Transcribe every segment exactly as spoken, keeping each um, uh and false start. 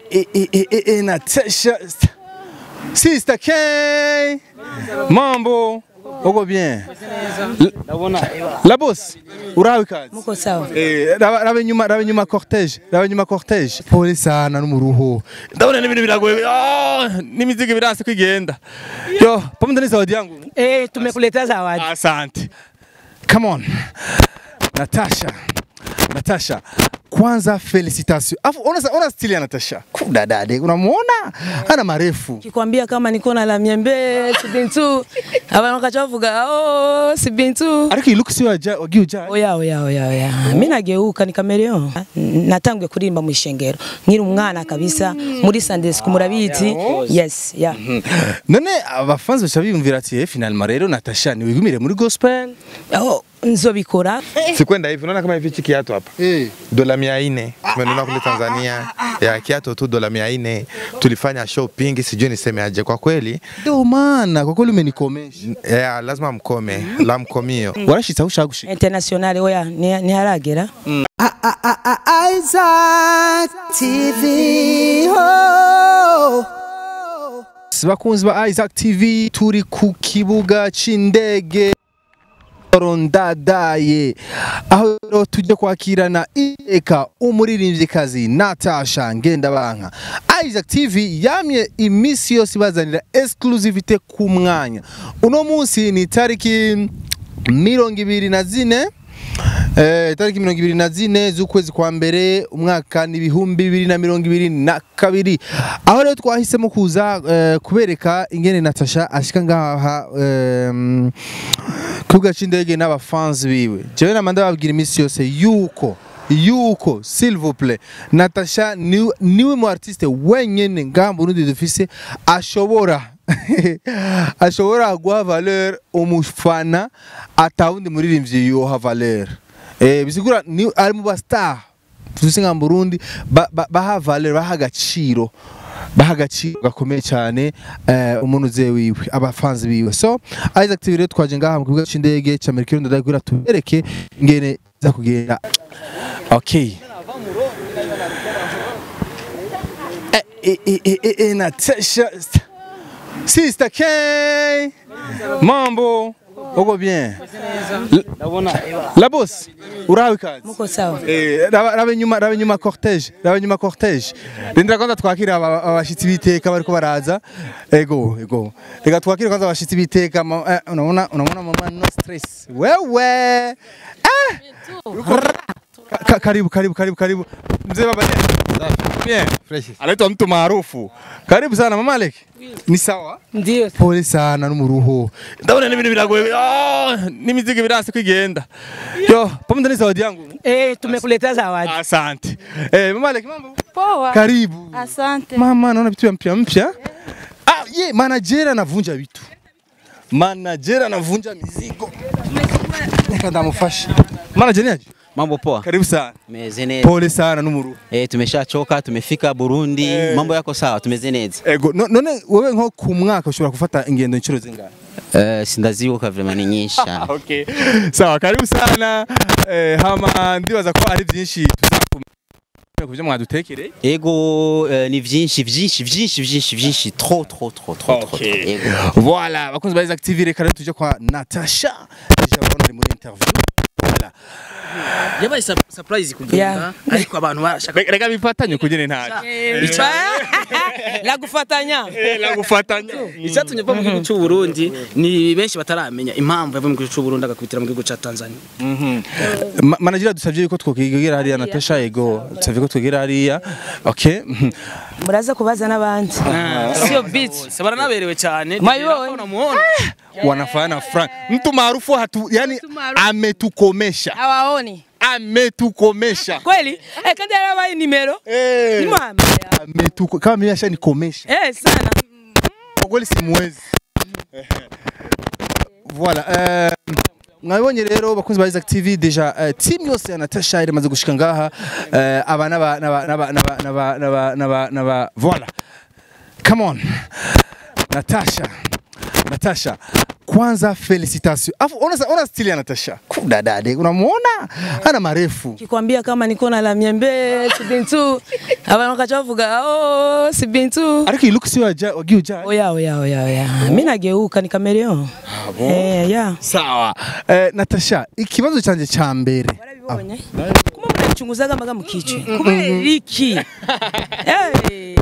eh, eh, eh, eh, eh, Natasha. Sister K. Mambo. Uko bien? La boss. Urawe kazi? Muko sawa. Eh, rabe nyuma rabe nyuma cortege, rabe nyuma cortege. Pole sana n'umuruho. Ndabona n'ibintu biragoye. Ah, n'imiziki biranse kwigenda. Yo, pamoja na zawadi yangu. Eh, tumekuletea zawadi. Asante. Come on. Natasha. Natasha. Kwanza felicitation. Afu ona ona stili ya Natasha. Kudadade, unamuona? Ana marefu. Kikwambia kama niko na la miembe, sibintu. Abantu kachavuga, oh, sibintu. Ariko you look so aja, ogiuja. Oya oya oya oya. Mimi nageuka ni kameleon. Natangwe kurimba mu ishengero. Nkiri umwana kabisa muri Sunday school murabizi. Yes, yeah. None abafanzi bashabiyumvira ati finalement rero Natasha ni wigumire muri gospel. Oh, nzobikora. Sikwenda hivi, unaona kama hivi chiki kiatu hapa. Eh. Dola mia nne tumenunua kule Tanzania. Ya kiatu tu dola mia nne. Tulifanya shopping, sijui niseme aje kwa kweli. Ndio maana kwa kweli umenikomesha. Yeah, lazima mkome, la mkomio. Warashitsa ushagushe. International oya ni ni haragera. Isaac T V. Oh. Bakunzi ba Isaac T V turi ku kibuga c'indege ndadaye aho tujye kwakirana eka umuririmvyikazi Natasha Ngendabanka. Isaac T V yamye imisi yose bazanira exclusivity ku mwanya. Uno munsi ni tariki mirongo ibiri na zine Eh, tariki mirongo ibiri na zine z'ukwezi kwa mbere umwaka n'ibihumbi bibiri na mirongo ibiri na kabiri. Aho rero twahisemo kuza uh, kubereka ingene Natasha ashika ngaha um, kuga c'indege n'abafans biwe. Jewe namanda babwira imisi yose yuko yuko s'il vous plaît Natasha ni niwe mu artiste wenyene ngaha mu Burundi dufise ashobora ashobora guha valeur umufana atawundi muririmbyi yoha valeur. Eh bisigura ni ari mu ba star tufise nka Burundi baha ba valeur baha agaciro baha agaciro gakomeye cyane eh umuntu ze wiwe abafanzi biwe. So Isaac T V rero twaje ngaha mu kibuga c'indege ca Mercure ndadagura tubereke ngene za kugenda. Okay. Eh eh eh eh, eh Natasha. Sister K. Mambo. Uko bien? La boss. Urawe kazi? Muko sawa. Eh, rabe nyuma rabe nyuma cortege, rabe nyuma cortege. Ndindira kwanza twakira abashitsi biteka bariko baraza. Ego, ego. Reka twakira kwanza abashitsi biteka, unaona unaona mama no stress. Wewe. Ah! Karibu karibu karibu karibu. Mzee baba. Bien, fresh. Anaitwa mtu maarufu. Karibu sana mama Alek. Ni sawa? Ndio. Pole sana n'umuruho. Ndabona n'ibintu biragoye. Ah, n'imiziki biranse kwigenda. Yo, pamoja na zawadi yangu. Eh, tumekuletea zawadi. Asante. Eh, mama Alek mambo? Poa. Karibu. Asante. Mama naona vitu mpya mpya. Ah, ye manager anavunja vitu. Manager anavunja mizigo. Nenda mufashe. Manager ni aje? Mambo poa. Karibu sana. Tumezeneza. Pole sana n'umuru. Eh tumeshachoka, tumefika Burundi. Eh. Mambo yako sawa, tumezeneza. Ego none wewe nko ku mwaka ushobora gufata ingendo inshuro zingahe? Eh sindazibuka vraiment ni nyinshi. Okay. Sawa, karibu sana. Eh hama ndibaza ko ari byinshi tuzakumenya kubyo mwadutekereye. Ego uh, ni vyinshi vyinshi vyinshi vyinshi vyinshi trop trop trop trop trop. Okay. Ego. Voilà, bakunzi ba Isaac T V reka tuje kwa Natasha. Deja bona ari muri interview. Voilà. Yabaye surprise kugenda ariko abantu barashaka reka bifatanye kugene ntacyo. Ica la gufatanya. Eh la gufatanya. Icyatumye va mu gihugu cy'u Burundi ni benshi bataramenya impamvu yava mu gihugu cy'u Burundi agakubitira mu gihugu cya Tanzania. Mhm. Managira dusavye ko twokigera hariya Natasha ego dusavye ko twogera hariya. Okay. Muraza kubaza nabandi. Sio beat. Sabara naberewe cyane. Unamuona? Wanafanya Frank. Mtu maarufu hatu yani ametukomesha. Hawaoni. Ametukomesha. Kweli? Eh kandi arabaye nimero? Eh. Ni mama. Ametuko kama mimi asha nikomesha. Eh sana. Kwa kweli simwezi. Voilà. Euh Ngabonye rero bakunzi ba Isaac T V deja team yose ya Natasha iramaze gushika ngaha abana ba naba naba naba naba naba naba voilà. Come on. Natasha. Natasha kwanza felicitation. Afu ona ona stili ya Natasha. Kudadade unamuona? Ana marefu. Kikwambia kama niko na la miembe sibintu. Abantu wakachavuga oh sibintu. Ariko iluku si waja wagiuja. Oya oya oya oya. Mimi nageuka ni kameleon. Eh ya. Sawa. Eh, Natasha, ikibazo canje ca mbere. Warabibonye? Kuma mnachunguzaga maga mukice. Kubera iki? Eh.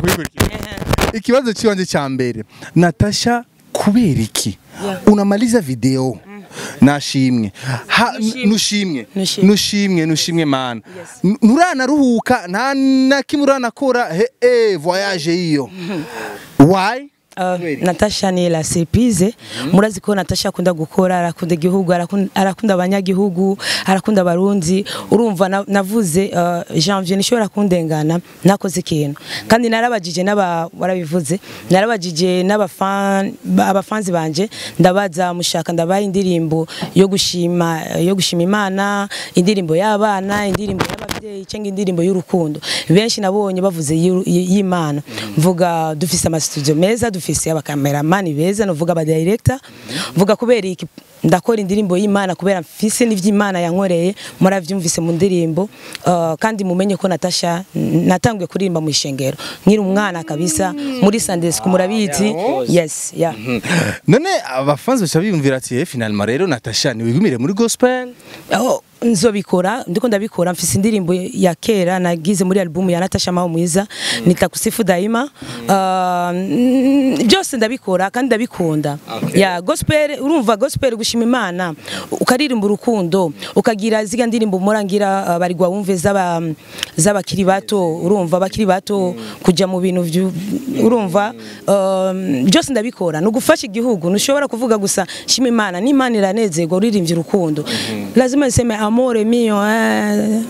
Ikibazo cyanje ca mbere. Natasha kubera iki? Yeah. Unamaliza video. Mm. Nashimwe. Ha nushimwe. Nushimwe nushimwe mana. Yes. Nurana ruhuka nta nakimurana kora he eh voyage hiyo. Mm -hmm. Why? Uh, Natasha ni la surprise. Mm -hmm. Murazi ko Natasha akunda gukora, arakunda igihugu, arakunda abanyagihugu, arakunda abarundi. Urumva na, navuze uh, janvier nishobora kundengana nakoze ikintu. Kandi narabajije naba warabivuze, narabajije n'abafan abafanzi banje ndabaza mushaka ndabaye indirimbo yo gushima yo gushima Imana, indirimbo y'abana, indirimbo y'ababyeyi cyangwa indirimbo y'urukundo. Benshi nabonye bavuze y'Imana. Mvuga dufise ama studio meza, dufise abakameramani beza, novuga aba director. Mvuga kubera iki ndakora indirimbo y'Imana kubera mfise n'ivy'Imana yankoreye muravyumvise mu ndirimbo. Uh, kandi mumenye ko Natasha natanguye kuririmba mu ishengero nkiri umwana kabisa muri Sabonnez kumurabiti. Yes yeah. None abafanzi bashabiyumvira ati finalement rero Natasha ni wigumire muri gospel. Oh nzobikora ndiko ndabikora mfise indirimbo ya kera nagize muri album ya Natasha Maho Mwiza mm. nitakusifu daima. Uh, byose ndabikora kandi ndabikunda. Okay. Ya gospel urumva gospel gushima Imana ukaririmba urukundo ukagira ziga ndirimbo murangira uh, bari gwa wumve zaba zaba kiri bato urumva bakiri bato mm. kuja mu bintu urumva uh, byose ndabikora no gufasha igihugu nushobora kuvuga gusa shima Imana n'Imana iranezego uririmbye urukundo. Mm -hmm. Lazima niseme amore mio eh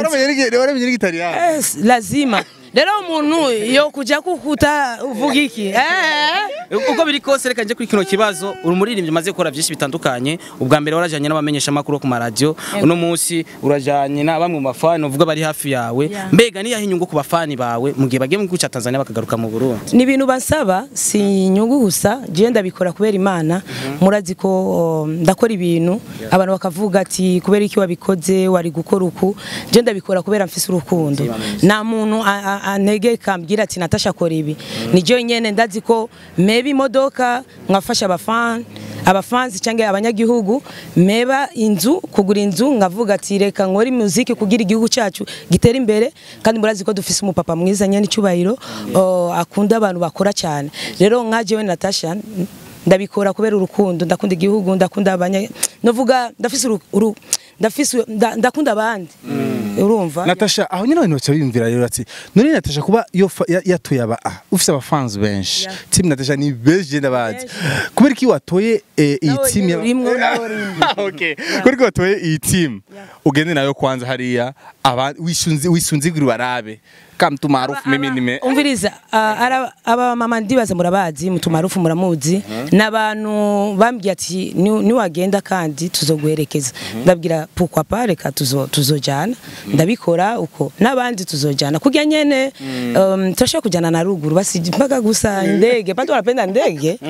eh lazima rero umuntu yo kuja kukuta uvuga iki eh uko biri kose reka nje kuri kino kibazo urumuririmbye maze gukora byinshi bitandukanye. Ubwa mbere warajanye n'abamenyesha makuru ku maradio, uno munsi urajanye na bamwe mu bafani uvuga bari hafi yawe. Yeah. Mbega ni yahinyungu ku bafani bawe mugiye bagiye mu guca Tanzania bakagaruka mu Burundi? Ni ibintu bansaba si inyungu gusa je ndabikora kubera Imana. Mm -hmm. Murazi ko um, ndakora ibintu yeah. abantu bakavuga ati kubera iki wabikoze wari gukora uku, je ndabikora kubera mfise urukundo. Na muntu anege kambwira ati Natasha kora ibi. Mm. Ni je nyene ndazi ko maybe imodoka nkafasha abafan abafanzi cyangwa abanyagihugu meba inzu kugura inzu ngavuga ati reka nkora muziki kugira igihugu cyacu gitera imbere. Kandi murazi ko dufise umupapa mwiza nyene cyubahiro uh, akunda abantu bakora cyane. Rero nkaje we Natasha ndabikora kubera urukundo, ndakunda igihugu, ndakunda abanya novuga ndafise uru ndafise ndakunda abandi. Mm. Urumva Natasha aho nyine abantu bacabiyumvira rero ati none Natasha kuba yo yatoye aba ah ufise abafans benshi. Yeah. Team Natasha ni benshi je ndabazi kubera ki watoye iyi team ya okay kubera ki watoye iyi team ugende nayo kwanza hariya aba wisunzi wisunzigura barabe kamtu maarufu mimi nime umviriza aba aba mama ndibaza murabazi mutu maarufu muramuzi nabantu bambye ati ni wagenda kandi tuzoguherekeza. Ndabwira pourquoi pas reka tuzo tuzojana ndabikora uko nabandi tuzojana kugira nyene um, turashaka kujana na ruguru basi mpaka gusa ndege bado wanapenda ndege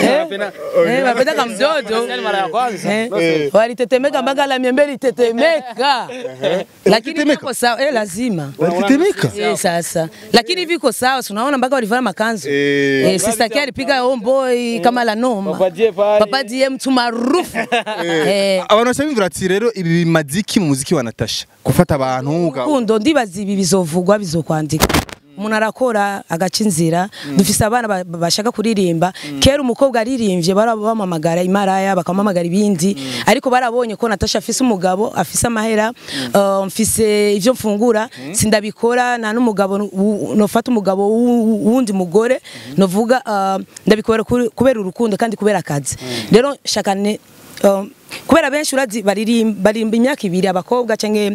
eh wanapenda kama mdodo walitetemeka mpaka la miembeli tetemeka lakini viko sawa eh lazima walitetemeka sasa lakini viko sawa tunaona mpaka walivaa makanzu eh sister Kia alipiga homeboy kama la noma papa die mtu maarufu eh abantu basabimvira ati rero ibi maziki mu muziki wa Natasha gufata abantu kundo ndibazi ibi bizovugwa bizokwandika umuntu arakora agacinzira. Dufise abana bashaka kuririmba kera umukobwa aririmbye barabamamagara imaraya bakamamagara ibindi ariko barabonye ko Natasha afise umugabo afise amahera mfise ivyo mfungura sindabikora na n'umugabo nofata umugabo wundi mugore novuga ndabikora kubera urukundo kandi kubera akazi. Rero shakane kubera benshi urazi baririmba imyaka ibiri abakobwa canke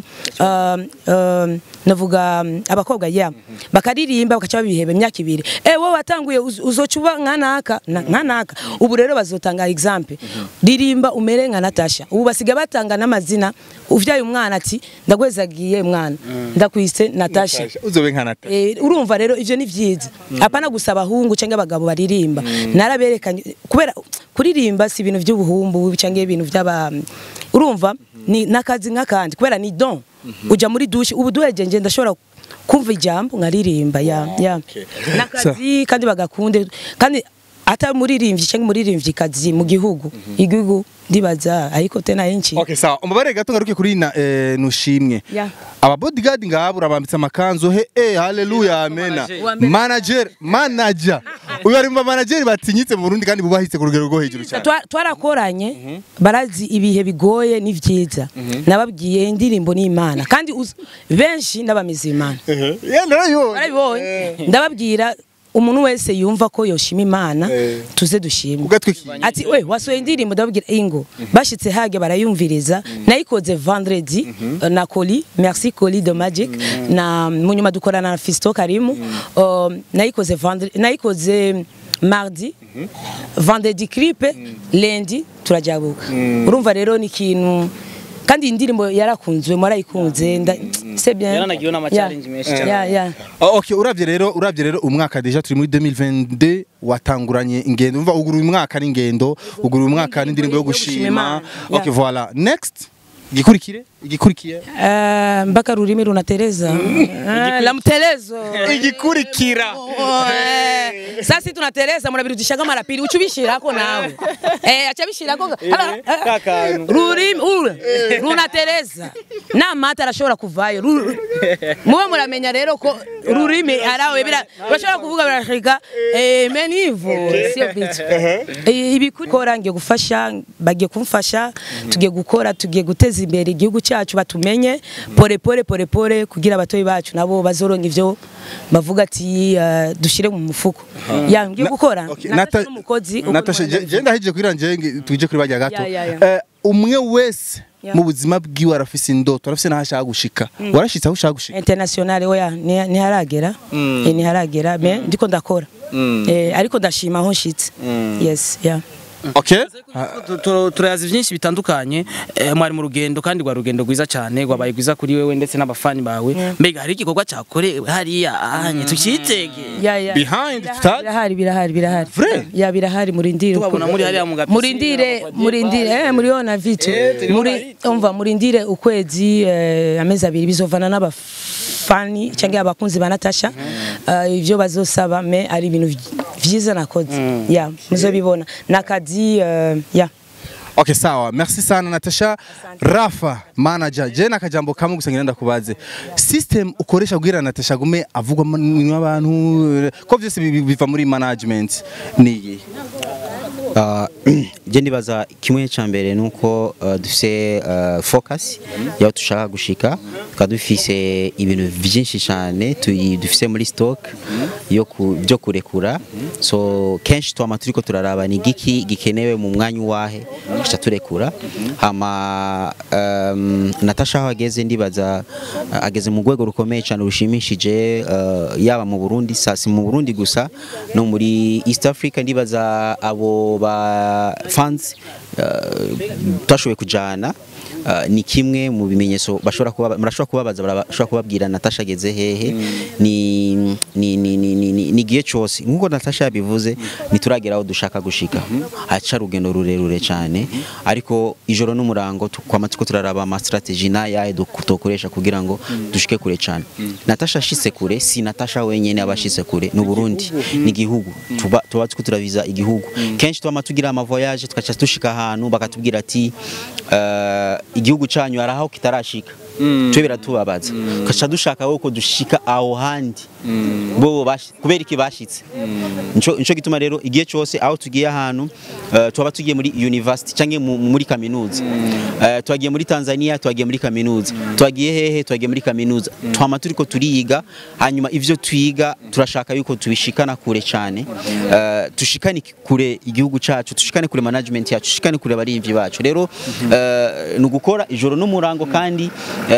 navuga abakobwa ya bakaririmba bakaca babihebe imyaka ibiri eh wowe watanguye uzocuba nkanaka nkanaka ubu rero bazotanga example ririmba umere nka Natasha ubu basiga batanga n'amazina uvyaye umwana ati ndagwezagiye mwana ndakwise Natasha uzobe nka Natasha eh urumva rero ivyo ni vyiza apana gusaba hungu canke abagabo baririmba naraberekanye kubera kuririmba si ibintu by'ubuhumbu cyangwa ibintu by'aba urumva ni nakazi nk'akandi kubera ni don uja muri douche ubu duhejeje ndashobora kumva ijambo nkaririmba ya ya nakazi kandi bagakunde kandi ata muririmbyi cyangwa muririmbyi kazi mu gihugu igihugu ndibaza ariko tena henshi. Okay sawa umubare gato ngaruke kuri na eh, nushimwe yeah. aba bodyguard ngabo urabambitse amakanzu he eh haleluya amena manager manager uyu ari mu manager batinyitse mu Burundi kandi bubahitse ku rugero rwo hejuru cyane twarakoranye barazi ibihe bigoye ni vyiza nababwiye indirimbo ni Imana kandi benshi ndabamiza Imana ndababwira umuntu wese yumva ko yoshima Imana tuze dushimwe ati we wasoye indirimbo ndababwira ingo bashitse hage barayumviriza nayikoze vendredi na Koli merci Koli de Magic na munyuma dukorana na Fisto Karimu nayikoze vendredi nayikoze mardi vendredi clip lundi turajabuka urumva rero ni kintu kandi indirimbo yarakunzwe marayikunze c'est bien yaranagiye na challenge meshi cyane ya ya okay uravye rero uravye rero umwaka deja turi muri deux mille vingt-deux watanguranye ingendo umva uguru umwaka n'ingendo uguru umwaka n'indirimbo yo gushima okay voilà next gikurikire igikurikiye eh mbaka rurimi runatereza la mtelezo igikurikira sasa tunatereza murabirudishaga marapiri ucubishirako nawe eh acabishirako rurimi runatereza na mata arashobora kuvayo muwe muramenya rero ko rurimi arawe bira bashobora kuvuga birashika eh menivo sio bitch ibikora ngiye gufasha bagiye kumfasha tugiye gukora tugiye guteza imbere igihugu cyacu batumenye pore pore pore pore kugira abatoyi bacu nabo bazoronka ivyo bavuga ati dushire mu mufuko ya ngiye gukora n'umukozi Natasha je ndahije kwiranje tuje kuri bajya gato umwe wese mu buzima bwiwe arafise indoto arafise nahashaka gushika warashitse aho ushaka gushika international oya ni haragera ni haragera me ndiko ndakora eh ariko ndashima aho nshitse yes yeah. Okay turayazi byinshi bitandukanye mwari mu rugendo kandi rwa rugendo rwiza cyane rwabaye rwiza kuri wewe ndetse n'abafani bawe mbega hari igikorwa cyakorewe hariya ahanye tukitege behind birahari birahari birahari ya birahari murindire tubabona muri hariya mu gapisi murindire murindire eh muriona vitu muri umva murindire ukwezi amezi abiri bizovana n'abafani cyangwa abakunzi ba Natasha ivyo bazosaba me ari ibintu vyiza nakoze ya muzobibona nakazi Uh, yeah. Okay sawa merci sana Natasha Rafa manager je nakajambo kamwe gusa ngenda kubaze system ukoresha kugira Natasha gume avugwa n'abantu ko byose biva muri management niyi Uh, je ndibaza kimwe cyambere nuko uh, dufise uh, focus yaho tushaka gushika kadufise ibintu byinshi cyane dufise muri stock yo byo kurekura so kenshi twama turiko turaraba ni giki gikenewe mu mwanya wahe kica turekura hama um, Natasha hageze ndibaza uh, ageze mu rwego rukomeye cyane rushimishije uh, yaba mu Burundi sasi mu Burundi gusa no muri East Africa ndibaza abo ba fans twashoboye kujana ni kimwe mu bimenyetso bashobora kuba murashobora kubabaza bashobora kubabwira Natasha ageze hehe ni ni ni ni ni giye cyose nkuko Natasha yabivuze nituragera aho dushaka gushika aca rugendo rurerure cyane ariko ijoro n'umurango twama tuko turaraba ama strategy na ya dukoresha kugira ngo dushike kure cyane Natasha ashise kure si Natasha wenyene abashise kure no Burundi ni gihugu tuba tuba tuko turaviza igihugu kenshi twama tugira ama voyage tukaca dushika ahantu bakatubwira ati igihugu cyanyu araho kitarashika twe biratubabaza kaca dushaka uko dushika aho handi bo kubera iki bashitse nico nico gituma rero igiye cyose aho tugiye ahantu twaba tugiye muri university canke muri kaminuza twagiye muri Tanzania twagiye muri kaminuza twagiye hehe twagiye muri kaminuza twama turiko turiga hanyuma ivyo twiga turashaka yuko tubishikana kure cyane tushikane kure igihugu cyacu tushikane kure management yacu tushikane kure abarimvyi bacu rero no gukora ijoro n'umurango kandi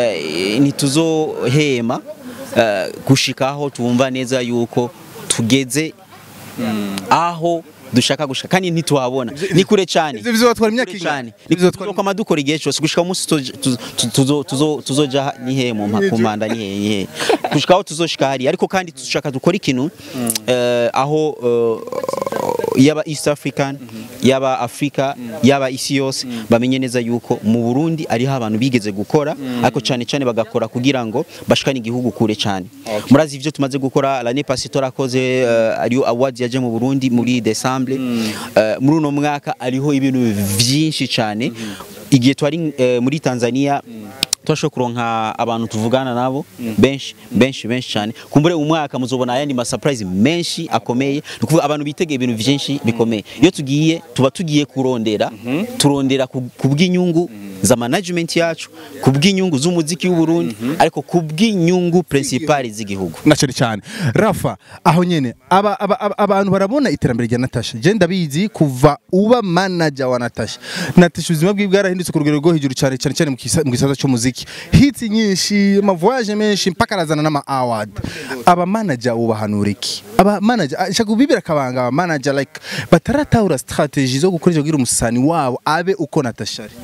ntituzohema gushikaho tumva neza yuko tugeze aho dushaka gushaka kandi ntituhabona ni kure cyane ivyo bizotwara imyaka ingana bizotwara kwa madukora igihe cyose gushika umunsi tuzo tuzo tuzoja ni he mu mpakumanda ni he gushikaho tuzoshika hari ariko kandi dushaka dukora ikintu aho yaba East African yaba Africa yaba isi yose bamenye neza yuko mu Burundi ariho abantu bigeze gukora ariko cyane cyane bagakora kugira ngo bashikane igihugu kure cyane. Murazi ivyo tumaze gukora l'année passée torakoze uh, ariyo awards yaje mu Burundi muri December uh, muri uno mwaka ariho ibintu vyinshi cyane igihe twari uh, muri Tanzania twasho kuronka abantu tuvugana nabo benshi benshi benshi cyane kumbure umwaka muzobona ayandi ma surprise menshi akomeye nukuvuga abantu bitegeye ibintu byinshi bikomeye iyo tugiye tuba tugiye kurondera turondera kubw'inyungu za management yacu kubw'inyungu z'umuziki w'u Burundi ariko kubw'inyungu principale z'igihugu nacyo cyane. Rafa aho nyene aba abantu barabona iterambere rya Natasha je ndabizi kuva uba manager wa Natasha Natasha ubuzima bwe bwarahindutse ku rugero rwo hejuru cyane cyane cyane mu gisaza cyo muziki hits nyinshi ama voyage menshi mpaka arazana n'ama award. Aba manager ubahanura iki? Aba manager ashaka kubibira kabanga aba manager like bataratahura strategy zo gukoresha kugira umusani wabo abe uko Natasha ari.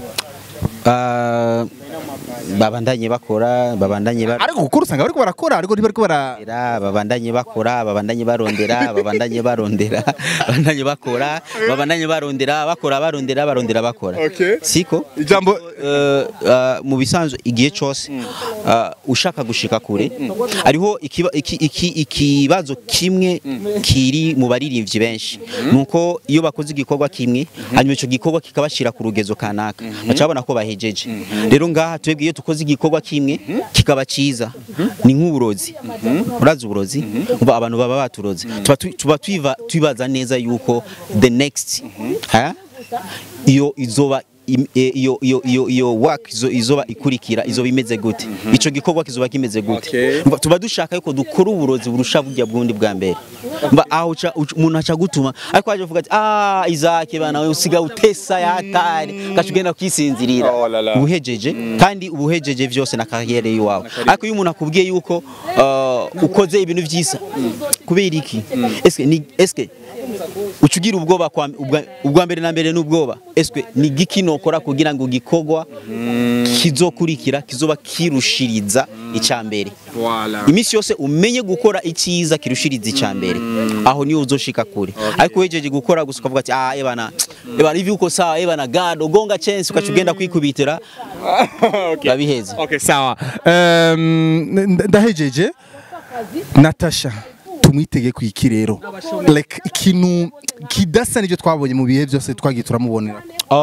Uh, babandanye bakora babandanye ba ariko gukora usanga bariko barakora ariko ntibariko bara babandanye bakora babandanye barondera babandanye barondera babandanye bakora babandanye barondera bakora barondera barondera bakora siko ijambo uh, uh, mu bisanzwe igihe cyose uh, ushaka gushika kure ariho ikibazo kimwe kiri mu baririmbyi benshi nuko iyo bakoze igikorwa kimwe hanyuma ico gikorwa kikabashira ku rugezo kanaka bacabona ko bahejeje. Rero ngaha twebwe iyo tukoze igikorwa kimwe kikaba ciza ni nk'uburozi urazi uburozi uba abantu baba baturoze tuba tuba twibaza neza yuko the next ha iyo izoba iyo iyo iyo iyo work izoba ikurikira izoba imeze gute ico gikorwa kizoba kimeze gute tuba dushaka yuko dukora uburozi burusha burya bwundi bwa mbere mba aho umuntu acha gutuma ariko aje vuga ati ah Isaac bana usiga utesa yatari kacugenda kwisinzirira ubuhejeje kandi ubuhejeje vyose na carrière yiwawe ariko iyo umuntu akubwiye yuko ukoze ibintu vyisa kubera iki eske ni eske ucugira ubwoba kwa ubwa mbere na mbere n'ubwoba eske ni gikino kora kugira ngo gikogwa kizokurikira kizoba kirushiriza icambere imisi yose umenye gukora ikiza kirushiriza icambere aho niyo uzoshika kure ariko wejeje gukora gusuka vuga ati ah ebana ebana ivi uko sawa ebana gado gonga chance ukacugenda kwikubitira babiheze. Okay sawa um ndahejeje Natasha tumwitege kwikirero like ikintu kidasa nivyo twabonye mu bihe byose twagiye turamubonera.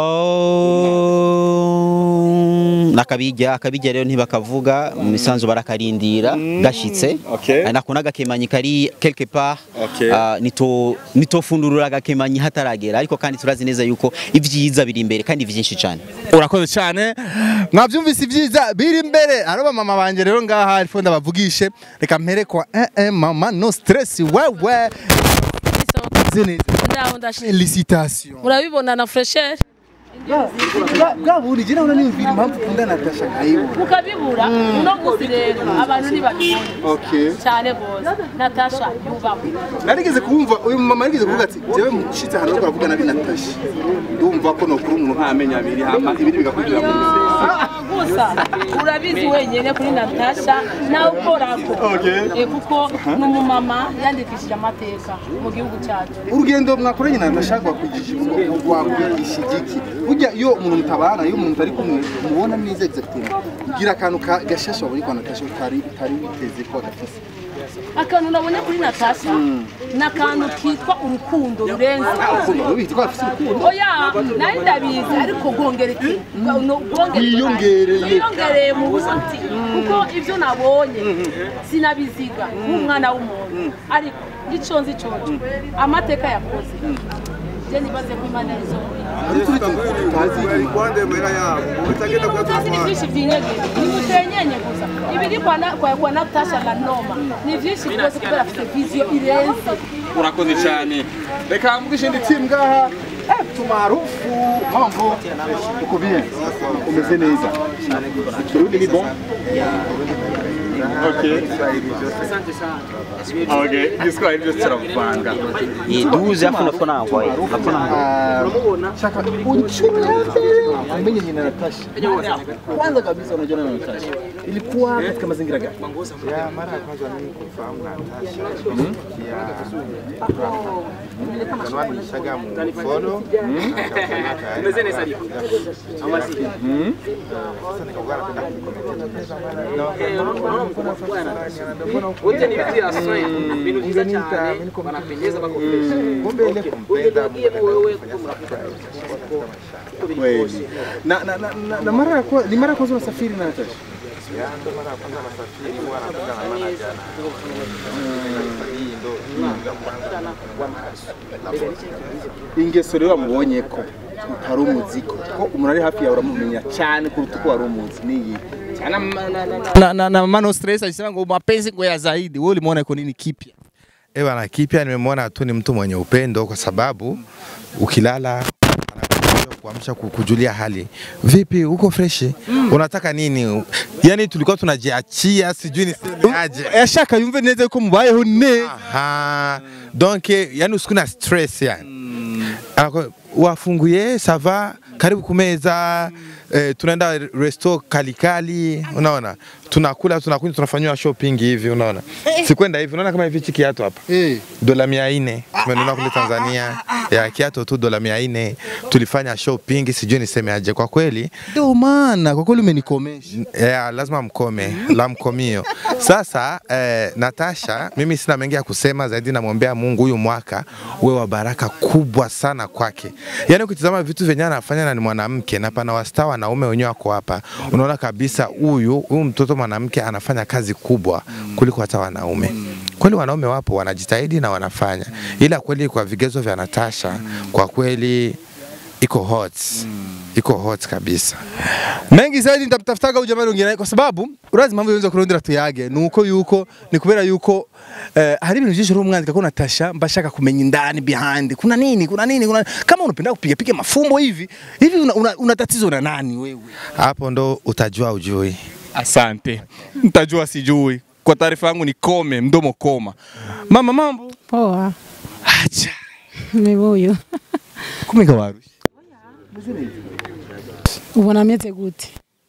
Oh nakabijya akabijya rero ntibakavuga mu misanzu barakarindira gashitse nakona gakemanyi kari quelque part nito nitofundurura gakemanyi hataragera ariko kandi turazi neza yuko ivyiza biri imbere kandi vyinshi cyane. Urakoze cyane mwavyumvise ivyiza biri imbere aroba mama banje rero ngaha ariko ndabavugishe reka mpere kwa eh eh mama no stress wewe ndaho ndashimye félicitations murabibona na fresher bwaburi jina unanimvira impamvu kunda Natasha kayibo ukabibura uno gusi rero abantu ntibabibona okay cyane gose Natasha yubaho narigeze kumva uyu mama yarigeze kuvuga ati jewe mushitse hano ko avuga nabi Natasha ndumva ko no kuri umuntu ntamenya abiri hama ibiri bigakurira mu gusa urabizi wenyene kuri Natasha nawe ukorako eh kuko n'umumama yandikishije amateka mu gihugu cyacu urugendo mwakoranye na Natasha gwakwigisha gwakwigisha igiki burya iyo umuntu mutabana iyo umuntu ari kumwe mubona neza exactement ugira akantu gashasha wabonye kwa Natasha utari utari witeze ko adafise akantu nabonye kuri Natasha nakantu kitwa urukundo rurenze oya nari ndabizi ariko gongereke gongereye mu busanti kuko ivyo nabonye sinabiziga nk'umwana w'umuntu ariko giconzi coco amateka yakoze je nibaze ko Imana izo nimutenyenye gusa ibiri kwa Natasha la noma ni vyinshi rwose kubera afite vision irenze. Urakoze cyane reka mvugishe ndi team ngaha tumarufu mambo uko bien umeze neza Burundi ni bon Okay. Okay, Kiswahili just turavanga. Iduze afu nafuna ngwa. Unamwona? Chaka uchumi ambaye ni Natasha. Kwanza kabisa unajua na Natasha. Ilikuwa katika mazingira gani? Ya mara ya kwanza mimi kufahamu Natasha. Ya kanwa nishaga mfollow. Umezene sadi. Amasi. Sasa nikakuwa napenda kukomenti. Wote ni vitu ya soe. Mbinu hizo cyane wanapendeza bako fresh. Kumbe ile kumpenda wewe Kweli. Na na na mara ya kwanza ni mara ya kwanza unasafiri na Natasha. ya ndo mara ya kwanza nasafiri huwa anakuja na maana jana. Hii ndo ndio kwanza ingesorewa mubonye ko utari umuziko ko umuntu ari hafi yawe uramumenya cyane kuruta uko wari umuzi niyi na na na mano stress alisema ngo mapenzi ngo ya zaidi wewe ulimuona iko nini kipya? Eh bana, kipya nimemwona tu ni mtu mwenye upendo, kwa sababu ukilala kuamsha kujulia hali. Vipi uko fresh? Mm. Unataka nini? Yani tulikuwa tunajiachia sijui niseme aje. Yashaka yumve neza ko mubayeho ne. Aha. Donc yani usikuna stress yani. Mm. Wafunguye sava karibu kumeza. Eh, tunaenda resto kalikali, unaona? Tunakula, tunakunywa, tunafanywa shopping hivi, unaona? Sikwenda hivi, unaona kama hivi kiatu hapa. Eh. Dola mia nne tumenunua kule Tanzania. Ya kiatu tu dola mia nne. Tulifanya shopping, sijui niseme aje kwa kweli. Ndio maana kwa kweli umenikomesha. Yeah, lazima mkome, la mkomio. Sasa eh, Natasha, mimi sina mengi ya kusema zaidi, namwombea Mungu huyu mwaka uwe wa baraka kubwa sana kwake. Yaani ukitazama vitu vyenye anafanya na ni mwanamke na pana wasta wanaume wenyewe wako hapa, unaona kabisa huyu huyu mtoto mwanamke anafanya kazi kubwa kuliko hata wanaume. Kweli wanaume wapo wanajitahidi na wanafanya. Ila kweli kwa vigezo vya Natasha kwa kweli iko hot. Iko hot kabisa. Mengi zaidi nitamtafutaga huyu jamaa mwingine kwa sababu urazi mambo yonza kurondera tuyage nuko yuko ni kubera yuko eh, hari ibintu byinshi rumwandika ko Natasha mbashaka kumenya indani behind kuna nini kuna nini kuna kama unapenda kupiga piga mafumbo hivi hivi una, una, una tatizo na nani wewe? Hapo ndo utajua ujui. Asante. Nitajua sijui. Kwa taarifa yangu ni kome mdomo koma. Mama mambo? Poa. Acha. Meboyo. Kumega warushi. Ubona mete gute?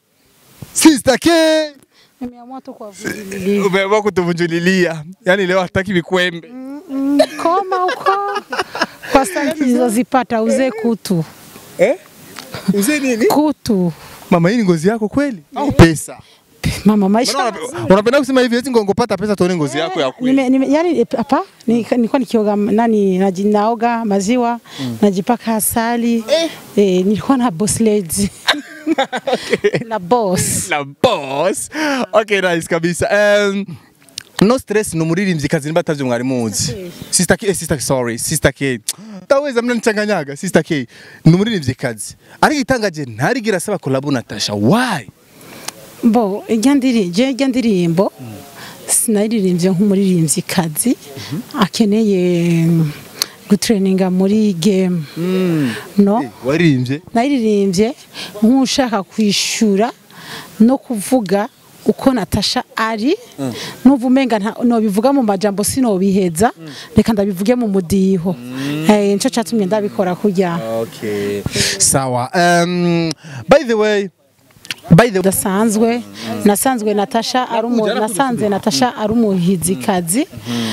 Sister K. Nimeamua tu kuwavumilia. Umeamua kutuvunjulilia. Yaani leo hataki vikwembe. Mm, mm, koma uko. Kwa staki nilizozipata uze kutu. Eh? Uze nini? Kutu. Mama hii ni ngozi yako kweli? Au pesa? Mama maisha. Unapenda kusema hivi eti ngongopata pesa tuone ngozi yako ya kweli. Nime, nime yani hapa nilikuwa nikioga nani najinaoga maziwa, mm. najipaka asali. Eh, eh nilikuwa na boss lady. Okay. La boss. La boss. Okay, nice kabisa. Um no stress no muririmbyi kazi nibatavye mwari muzi. Okay. Sister K, eh, sister sorry, sister K. Taweza mnanichanganyaga sister K. No muririmbyi kazi. Ari gitangaje ntarigira saba collab na Natasha. Why? Bo, ijandiri, je ijyandirimbo mm. sinaririmbye nk'umuririmbyi kazi mm -hmm. akeneye gutraininga muri game mm. no hey, waririmbye naririmbye nk'ushaka kwishura no kuvuga uko Natasha ari mm. nuvumenga no bivuga mu majambo sino biheza mm. reka ndabivuge mu mudiho mm. eh nco cyatumye ndabikora kujya. Okay, sawa. um by the way By the dasanzwe nasanzwe Natasha arumu nasanze Natasha arumuhizi kazi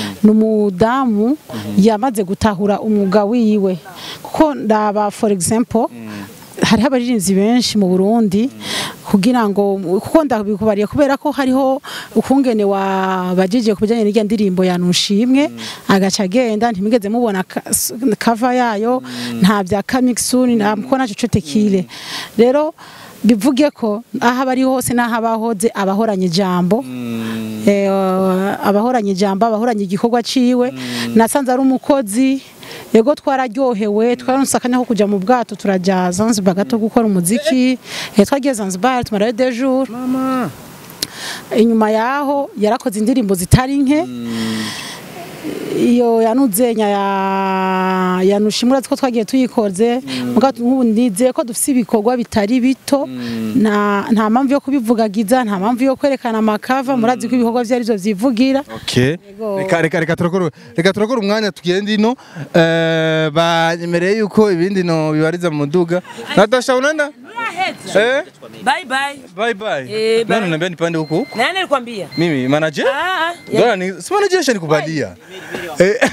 numudamu yamaze gutahura umwuga wiwe kuko ndaba for example hari abaririmbyi benshi mu Burundi kugira ngo kuko ndabikubariye kubera ko hariho ukungene wa bajeje kubijanye n'irya ndirimbo ya Nushimwe agaca agenda ntimigeze mubona cover yayo nta bya coming soon nta mukona cyo tekile rero bivuge ko aha bari hose nahabahoze abahoranye jambo mm. eh abahoranye jambo abahoranye igikorwa ciwe mm. nasanze ari umukozi yego twararyohewe twaronsakanya ko kuja mu bwato turajya Zanzibar gato gukora umuziki eh twagiye Zanzibar tumara deux jours mama inyuma yaho yarakoze indirimbo zitari nke mm. iyo yanuzenya ya yanushimura ko twagiye tuyikoze muga nk'ubu ndize ko dufise ibikorwa bitari bito nta nta mpamvu yo kubivugagiza nta mpamvu yo kwerekana amakava murazi ko ibikorwa vyari byo vyivugira. Okay, reka reka reka turakora reka turakora umwanya tugende ino eh banyemereye yuko ibindi no bibariza mu muduga. Natasha unaenda? Eh? Bye bye. Bye bye. Eh, bye. Nani unaniambia nipande huko? Nani alikwambia? Mimi manager? Ah, Ndio ni si manager shanikubalia. Eh.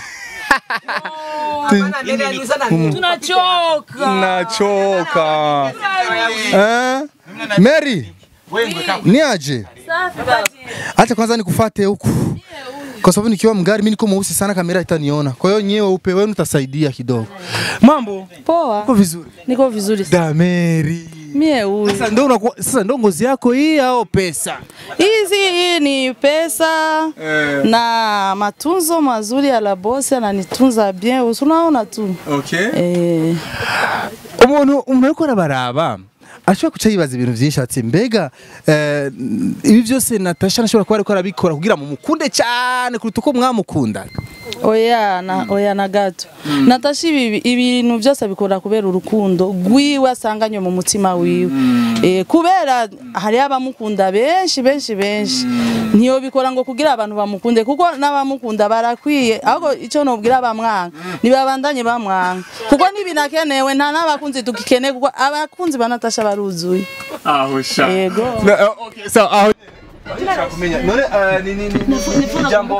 Tunachoka. Nachoka. Eh? Mary. Ni aje? Acha kwanza nikufuate huku. Kwa sababu nikiwa mgari mimi niko mweusi sana kamera itaniona. Kwa hiyo nyewe upe wewe utasaidia kidogo. Mambo? Poa. Uko vizuri? Niko vizuri sana. Da Mary. Mie huyu. Sasa ndio unakuwa sasa ndio ngozi yako hii au pesa? Hizi hii ni pesa eh, na matunzo mazuri ya la boss ananitunza bien. Unaona tu. Okay. Eh. Umuntu umureko rabaraba. Ashobora kuca yibaza ibintu byinshi ati mbega eh ibi byose Natasha nashobora kuba ariko arabikora kugira mu mukunde cyane kuruta uko mwamukunda. Oya na oya na gato. Mm. Natasha ibi ibintu byose abikora kubera urukundo gwiwe asanganye mu mutima wiwe. Mm. Eh kubera hari abamukunda benshi benshi benshi. Mm. Niyo bikora ngo kugira abantu bamukunde kuko n'abamukunda barakwiye ahubwo ico nobwira abamwanga. Mm. Nibabandanye bamwanga. Kuko nibinakenewe nta nabakunzi tukikene kuko abakunzi ba Natasha baruzuye. Aho sha. Yego. Okay, so aho kumenya none ni ni ni jambo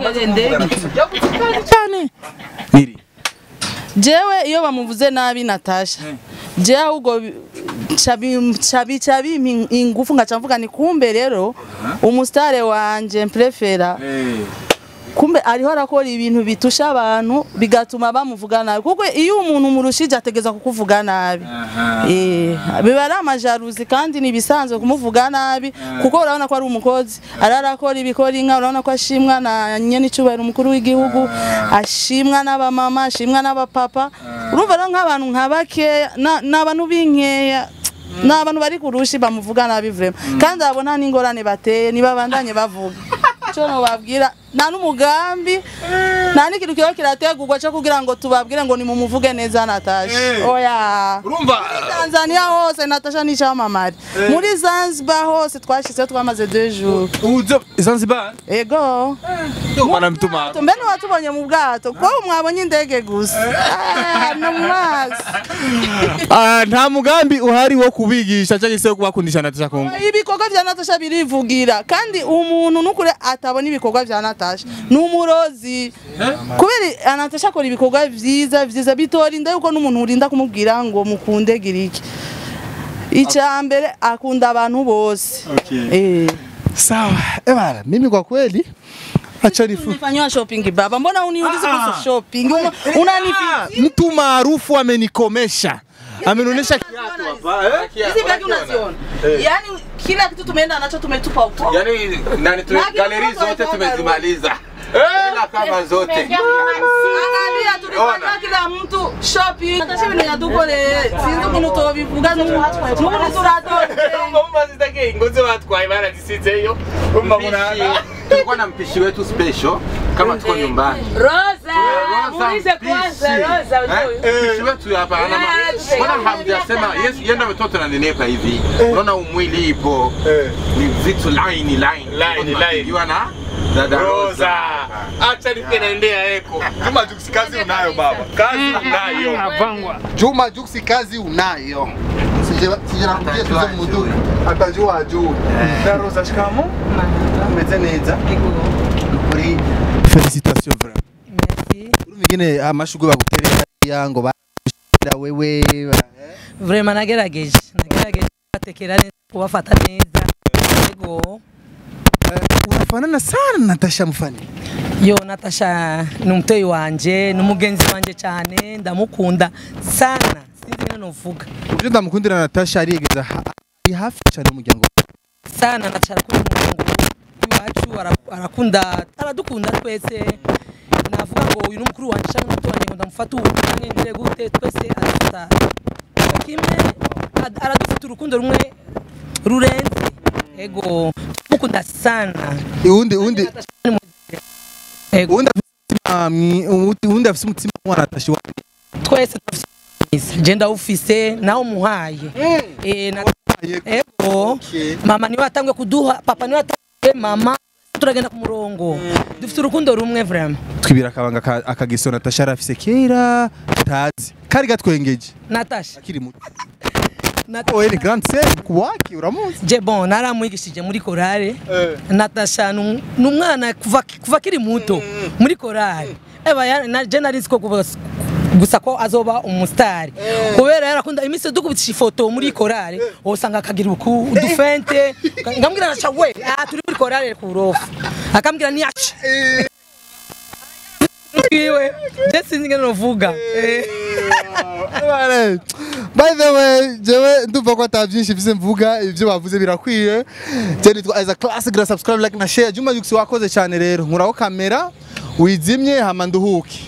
cyane niri jewe iyo bamuvuze nabi Natasha jewe ahubwo chabi chabi chabi ingufu ngacamvuga ni kumbe rero umustare wanje prefera kumbe ariho arakora ibintu bitusha abantu bigatuma bamuvuga nabi kuko iyo umuntu murushije ategeza kukuvuga nabi eh bibara amajaruzi kandi nibisanzwe kumuvuga nabi kuko urabona ko ari umukozi ararakora ibikora inka urabona ko ashimwa na nyene icubahiro umukuru w'igihugu ashimwa n'aba mama ashimwa n'aba papa urumva rero nk'abantu nkabake n'abantu binkeya n'abantu bari kurushi bamuvuga nabi vraiment kandi abona n'ingorane bateye nibabandanye bavuga cyo no babwira nta n'umugambi nta n'ikintu kiyo kirategurwa cyo kugira ngo tubabwire ngo ni mumuvuge neza Natasha. Oya urumva Tanzania hose Natasha ni chamamari muri Zanzibar hose twashitse twamaze deux jours. Uzo Zanzibar? Ego mwana mtuma tumbene watubonye mu bwato ko mwabonye indege gusa ah no mwazi ah nta mugambi uhari wo kubigisha cyangwa se kubakundisha Natasha Kongo. Ibikorwa vya Natasha birivugira kandi umuntu nukure atabona ibikorwa vya Natasha numurozi kubera Natasha akora ibikorwa vyiza vyiza bitorinda yuko n'umuntu urinda kumubwira ngo mukunde giriki icambere akunda abantu bose. Eh sawa ebara mimi kwa kweli acha nifu nifanywa shopping baba mbona uniulize kuhusu shopping unanifi mtu maarufu amenikomesha amenionyesha kiatu hapa eh hizi bagi unaziona yani kila kitu tumeenda nacho tumetupa huko yani nani tu galeri zote tumezimaliza ila kama zote angalia tulifanya kila mtu shopping Natasha ni adukore sinzi kuno tobivuga n'umuntu turato ngomba zitake ngoze batwaye bana disize yo umba munana tulikuwa na mpishi wetu special kama tuko nyumbani Rosa muulize kwanza Rosa huyo mpishi wetu hapa ana mbona hamjasema yes yenda mtoto na nenepa hivi unaona umwili ipo ni vitu line line line line yana dada Rosa acha nikaendea eko Juma Juksi kazi unayo baba kazi unayo avangwa Juma Juksi kazi unayo sije sije nakuja tuzo muduri atajua juu na Rosa shikamo umeze neza nukuri félicitations vraiment merci urumigine amashugwe baguterera yango bashira wewe vraiment nagerageje nagerageje batekera neza kubafata neza yego unafanana sana Natasha mfani yo Natasha numteye wanje numugenzi wanje cyane ndamukunda sana sinzi nene novuga ubyo ndamukundira Natasha arigeza ari hafi cyane umuryango sana Natasha kuri umuryango wacu arakunda aradukunda twese navuga ngo uyu numukuru wanje cyangwa muto wanje ngo ndamufata ubutane ngire gute twese arata kimwe aradufite urukundo rumwe rurenze ego mukunda sana undi undi undi umutima undi afise umutima wa Natasha twese je ndawufise nawe umuhaye eh na ego mama niwe atangwe kuduha papa niwe atangwe mama turagenda ku murongo dufite urukundo rumwe vraiment twibira akabanga akagiso Natasha arafise kera tazi kari gatwengeje Natasha akiri muto Natasha ni grand sœur kuwaki uramuzi je bon naramwigishije muri korale Natasha numwana kuva kuva kiri muto muri korale eba na je nari siko gusa ko azoba umustar kubera yarakunda imise dukubitisha ifoto muri korale usanga akagira uku udufente ngambwira nacha we ah turi muri korale ku rofu akambwira ni yacha iwe ndetse ngene novuga by the way jewe ndumva ko atavyinshi bise mvuga ivyo bavuze birakwiye je nitwa as a classic gra subscribe like na share Juma Jux wakoze cyane rero nkuraho kamera wizimye hama nduhuke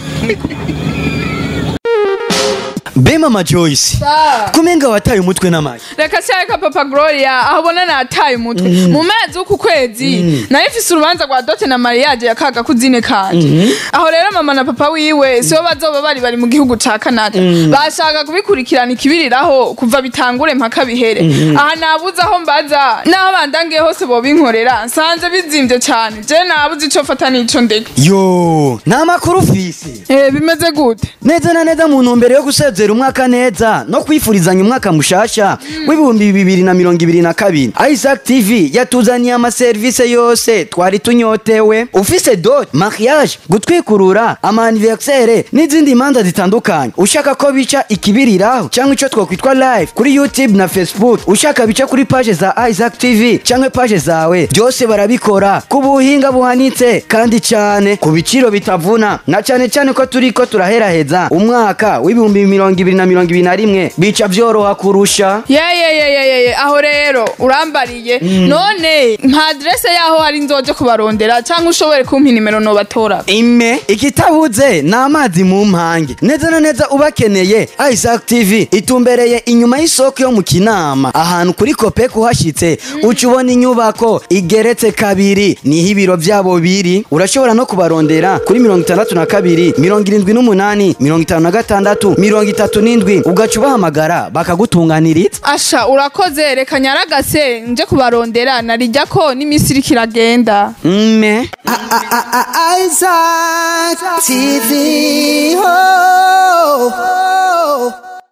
Be mama Joyce kumenga wataye umutwe n'amayi reka cyareka papa Gloria aho bona nataye umutwe mu mezi uku kwezi nari mfise urubanza rwa dote na mariage yakaga kuzine kanje aho rero mama na papa wiwe sibo bazoba bari bari mu gihugu ca Canada bashaka kubikurikirana ikibiriraho kuva bitangure mpaka bihere aha nabuze aho mbaza naho bandangiye hose bo binkorera nsanze bizimvye cyane je nabuze ico fata nico ndeka yo na makuru fisi eh bimeze gute neza na neza mu ntumbero yo gusezera umwaka neza no kwifurizanya umwaka mushasha w'ibihumbi bibiri na mirongo ibiri na kabiri Isaac T V yatuzaniye ama service yose twari tunyotewe ufise dot mariage gutwikurura ama anniversaire n'izindi manza zitandukanye ushaka ko bica ikibiriraho cyangwa ico twokwitwa live kuri YouTube na Facebook ushaka bica kuri page za Isaac T V cyangwa page zawe byose barabikora ku buhinga buhanitse kandi cyane ku biciro bitavuna na cyane cyane ko turiko turaheraheza umwaka w'ibihumbi mirongo ibiri na mirongo ibiri na rimwe bica byoroha kurusha ye ye ye ye ye aho rero urambariye none nta adresse yaho hari nzoje kubarondera cyangwa ushobore kumpa nimero no batora ime ikitabuze n'amazi mu mpange neza na neza ubakeneye Isaac T V itumbereye inyuma y'isoko yo mu Kinama ahantu kuri kope kuhashitse ucubona inyubako igeretse kabiri niho ibiro byabo biri urashobora no kubarondera kuri mirongo itandatu na kabiri mirongo irindwi n'umunani mirongo itanu na gatandatu mirongo itatu n'indwi ugaca ubahamagara bakagutunganiriza asha urakoze reka nyaragase nje kubarondera narijya ko n'imisiri kiragenda mme Isaac T V